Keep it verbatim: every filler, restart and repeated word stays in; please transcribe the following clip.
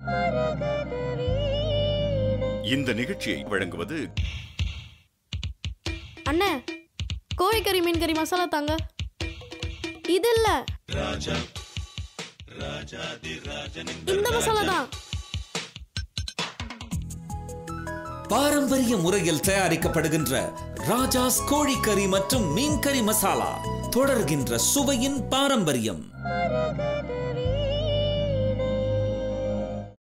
இந்த நிகழ்ச்சியை வழங்குவது அண்ணே, கோழிக்கறி மீன் கறி மசாலா தாங்க. இது இல்ல, இந்த மசாலா தான். பாரம்பரிய முறையில் தயாரிக்கப்படுகின்ற ராஜாஸ் கோழிக்கறி மற்றும் மீன் கறி மசாலா தொடர்கின்ற சுவையின் பாரம்பரியம்.